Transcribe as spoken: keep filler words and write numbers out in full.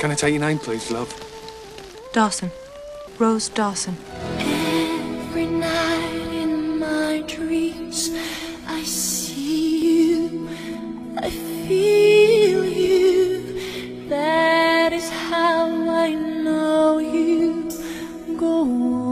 Can I take your name, please, love? Dawson. Rose Dawson. Every night in my dreams, I see you, I feel you. That is how I know you. Go on.